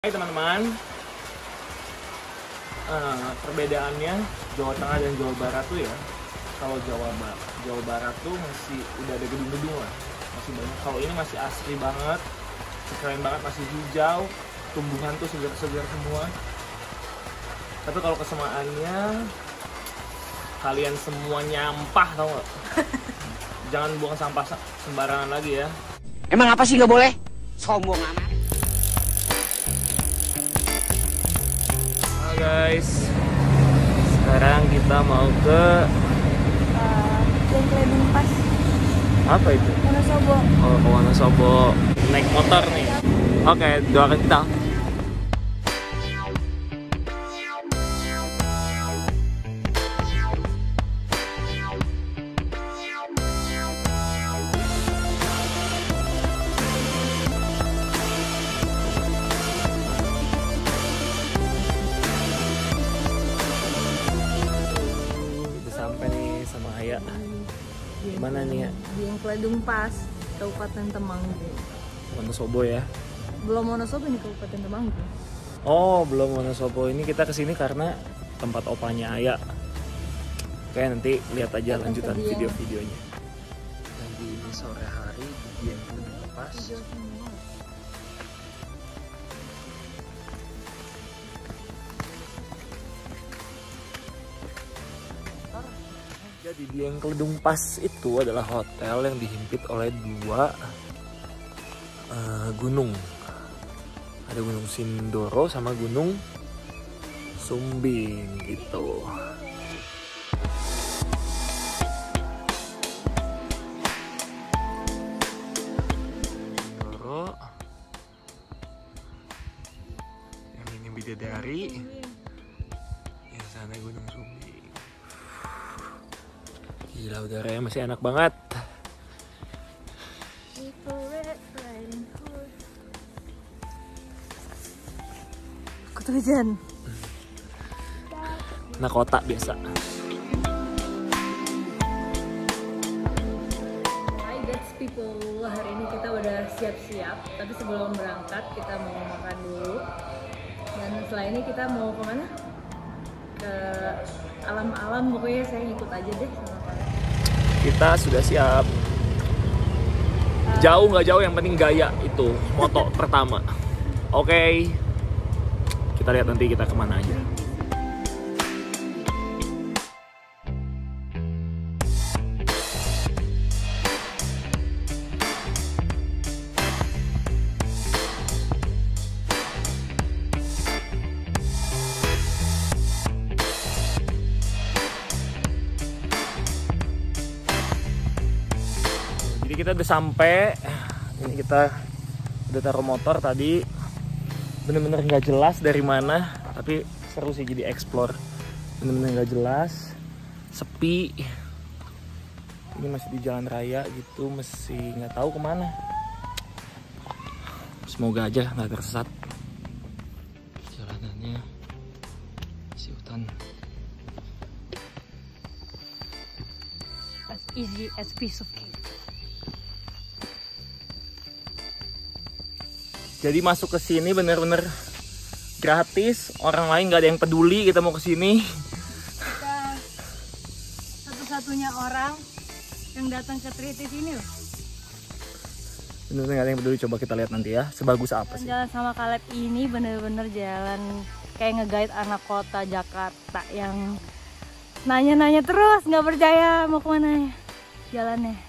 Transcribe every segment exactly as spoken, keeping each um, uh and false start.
Hai teman-teman, uh, perbedaannya Jawa Tengah dan Jawa Barat tuh ya, kalau Jawa Barat, Jawa Barat tuh masih udah ada gedung-gedung lah, masih banyak. Kalau ini masih asri banget, keren banget, masih hijau, tumbuhan tuh segar-segar semua. Tapi kalau kesamaannya, kalian semua nyampah tau gak? Jangan buang sampah sembarangan lagi ya. Emang apa sih nggak boleh? Sombong amat. Guys, sekarang kita mau ke uh, yang Kledung Pas. Apa itu? Wonosobo. Oh, ke Wonosobo. Naik motor nih. Oke, doakan kita. Mana nih ya? Di yang Kledung Pas, Kabupaten Temanggung. Wonosobo ya? Belum Wonosobo nih, Kabupaten Temanggung. Oh, belum Wonosobo. Ini kita kesini karena tempat opanya Aya. Oke, nanti lihat aja lanjutan video-videonya. Lagi ini sore hari di yang Kledung Pas. Jadi di yang Kledung Pas itu adalah hotel yang dihimpit oleh dua uh, gunung. Ada Gunung Sindoro sama Gunung Sumbing gitu. Sindoro, yang ini Bidadari, yang sana Gunung Sumbing. Gila, udaranya masih enak banget. Aku tuh hujan. Nah, kota biasa. Hi guys people, hari ini kita udah siap-siap. Tapi sebelum berangkat kita mau makan dulu. Dan setelah ini kita mau kemana? Ke alam-alam, pokoknya saya ngikut aja deh sama kalian. Kita sudah siap. Jauh nggak jauh, yang penting gaya itu moto pertama. Oke, okay. Kita lihat nanti kita kemana aja. Jadi kita udah sampai. Ini kita udah taruh motor tadi. Bener-bener nggak jelas dari mana, tapi seru sih jadi explore. Bener-bener nggak jelas, sepi. Ini masih di jalan raya gitu, masih nggak tahu kemana. Semoga aja nggak tersesat. Jalanannya masih hutan. As easy as piece of cake. Jadi masuk ke sini bener-bener gratis, orang lain nggak ada yang peduli kita mau ke sini. Kita satu-satunya orang yang datang ke Tritis ini loh. Bener-bener nggak ada yang peduli, coba kita lihat nanti ya, sebagus apa sih. Jalan sama Caleb ini bener-bener jalan kayak nge-guide anak kota Jakarta yang nanya-nanya terus, nggak percaya mau kemana jalannya.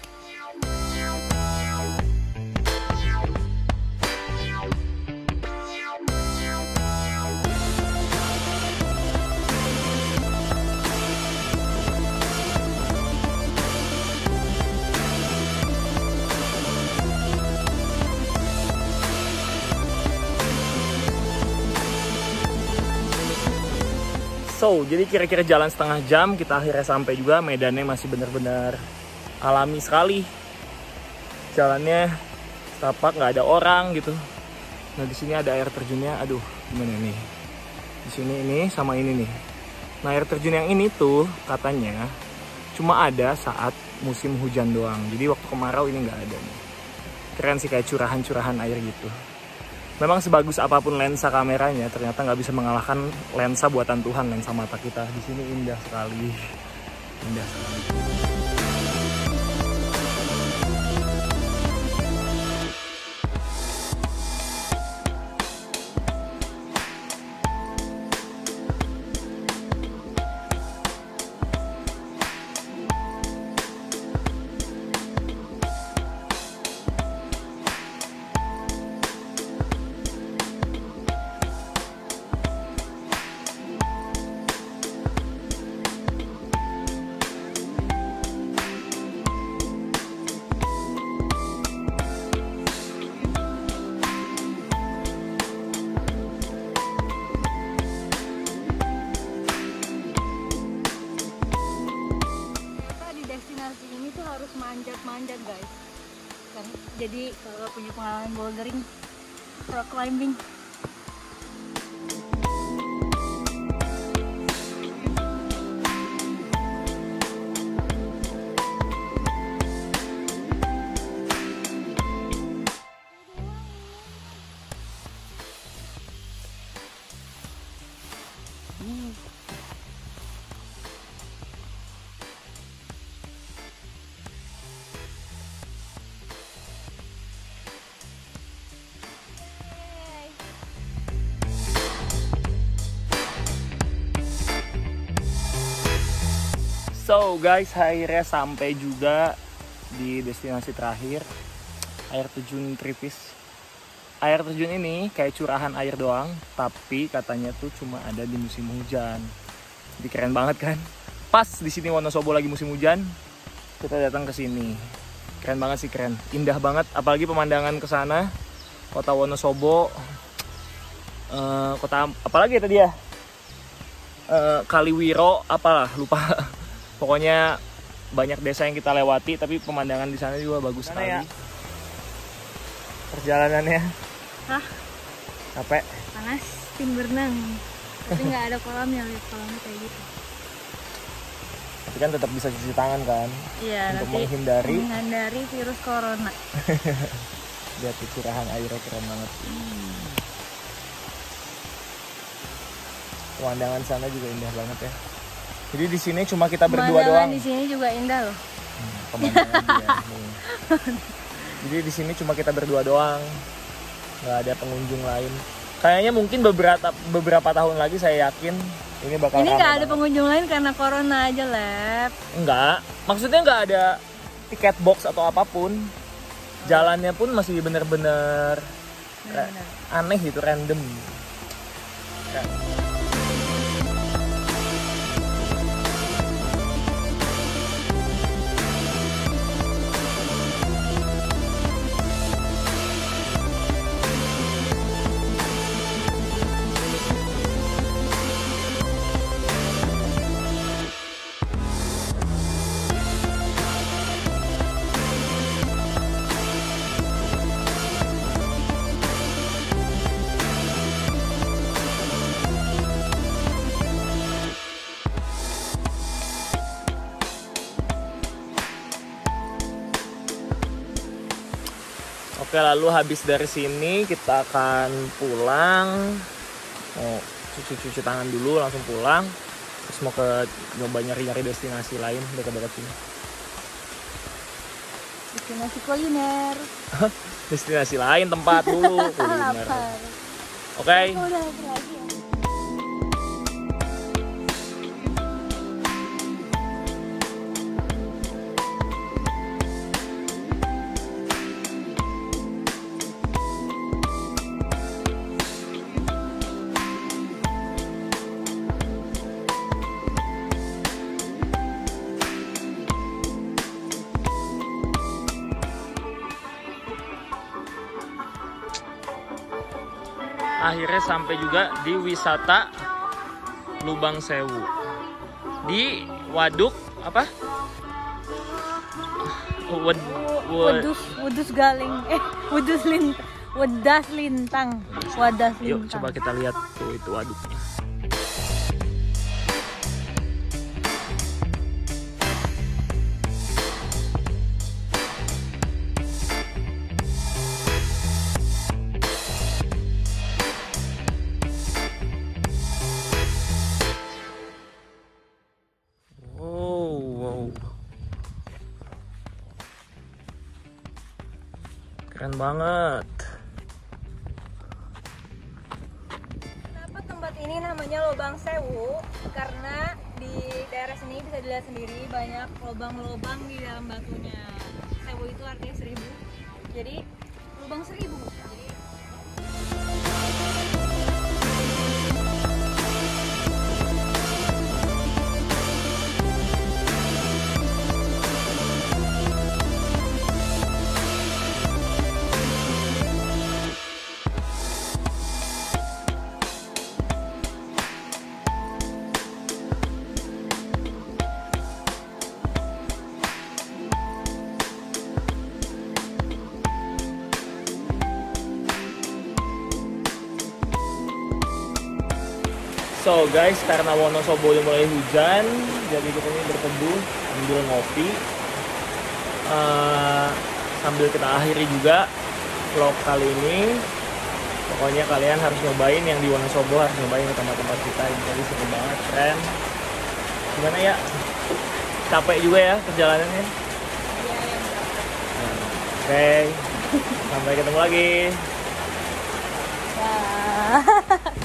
So, jadi kira-kira jalan setengah jam kita akhirnya sampai juga. Medannya masih benar-benar alami sekali. Jalannya setapak, nggak ada orang gitu. Nah, di sini ada air terjunnya. Aduh, gimana nih? Di sini ini sama ini nih. Nah, air terjun yang ini tuh katanya cuma ada saat musim hujan doang. Jadi waktu kemarau ini nggak ada nih. Keren sih, kayak curahan-curahan air gitu. memang sebagus apapun lensa kameranya, ternyata nggak bisa mengalahkan lensa buatan Tuhan, lensa mata kita. Di sini indah sekali, indah sekali. Harus manjat-manjat guys kan, jadi kalau punya pengalaman bouldering, rock climbing. hmm. So guys, akhirnya sampai juga di destinasi terakhir, air terjun Tripis. Air terjun ini kayak curahan air doang, tapi katanya tuh cuma ada di musim hujan. Jadi keren banget kan? Pas di sini Wonosobo lagi musim hujan, kita datang ke sini. Keren banget sih, keren. Indah banget, apalagi pemandangan ke sana, kota Wonosobo. Uh, kota apalagi tadi ya? Uh, Kaliwiro, apalah, lupa. Pokoknya banyak desa yang kita lewati, tapi pemandangan di sana juga bagus sekali. Ya? Perjalanannya. Hah? Capek? Panas, tim berenang. Tapi nggak ada kolamnya, lihat kolamnya kayak gitu. Tapi kan tetap bisa cuci tangan kan? Iya, untuk nanti menghindari menghindari virus corona. Lihat curahan airnya keren banget. Hmm. Pemandangan sana juga indah banget ya. Jadi di sini cuma kita berdua doang. Di sini juga indah loh. Hmm, pemandangan dia. Nih. Jadi di sini cuma kita berdua doang. Nggak ada pengunjung lain. Kayaknya mungkin beberapa beberapa tahun lagi saya yakin ini bakal. Ini nggak ada pengunjung lain karena corona aja, Lep. Enggak. Maksudnya nggak ada tiket box atau apapun. Jalannya pun masih bener-bener aneh gitu, random. Ya. Oke, lalu habis dari sini kita akan pulang. Mau cuci-cuci tangan dulu, langsung pulang. Terus mau ke nyoba nyari-nyari destinasi lain dekat-dekat sini. Destinasi kuliner. Destinasi lain, tempat dulu kuliner. Oke. Okay. Akhirnya sampai juga di wisata Lubang Sewu di Waduk apa? Wed, wed, Wedus Wedus Galing eh Wedus Lint Wedas Lintang Wadas Lintang. Yuk coba kita lihat tuh itu waduknya. banget. Kenapa tempat ini namanya Lobang Sewu? Karena di daerah sini bisa dilihat sendiri banyak lubang-lubang di dalam batunya. Sewu itu artinya seribu, jadi lubang seribu. Jadi So guys, karena Wonosobo udah mulai hujan, jadi kita ini berteduh sambil ngopi. Uh, sambil kita akhiri juga vlog kali ini. Pokoknya kalian harus nyobain yang di Wonosobo, harus nyobain tempat-tempat kita. Ini tadi seru banget, keren. Gimana ya? Capek juga ya perjalanannya. Nah, Oke, okay. Sampai ketemu lagi. ya.